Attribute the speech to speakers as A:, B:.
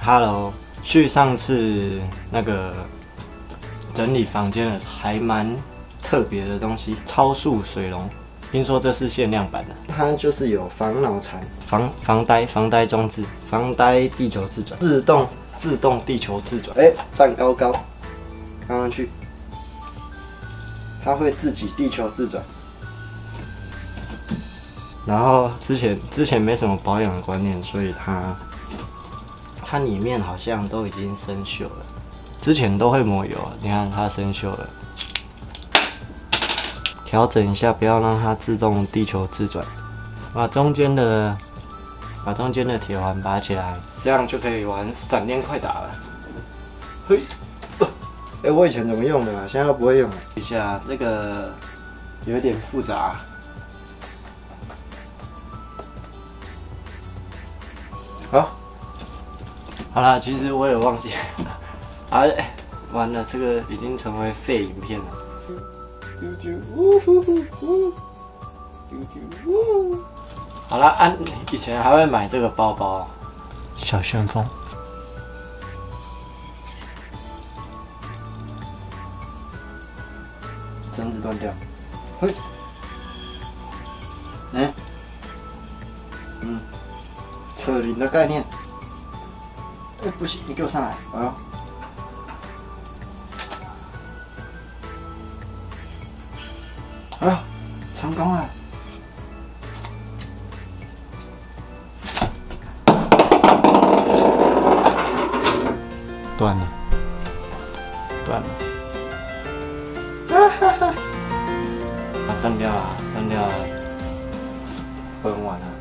A: Hello， 去上次那个整理房间的还蛮特别的东西，超速水龙，听说这是限量版的。它就是有防脑残、防呆装置、防呆地球自转、自动地球自转。站高高，刚上去，它会自己地球自转。然后之前没什么保养的观念，所以它里面好像都已经生锈了。之前都会抹油，你看它生锈了。调整一下，不要让它自动地球自转。把中间的铁环拔起来，这样就可以玩闪电快打了。嘿，我以前怎么用的啊？现在都不会用了。一下这个有点复杂。好啦，其实我也忘记了，完了，这个已经成为废影片了。好啦，以前还会买这个包包，小旋风。绳子断掉，嘿，扯铃的概念。不行，你给我上来！成功了！断了，断掉了，断完了。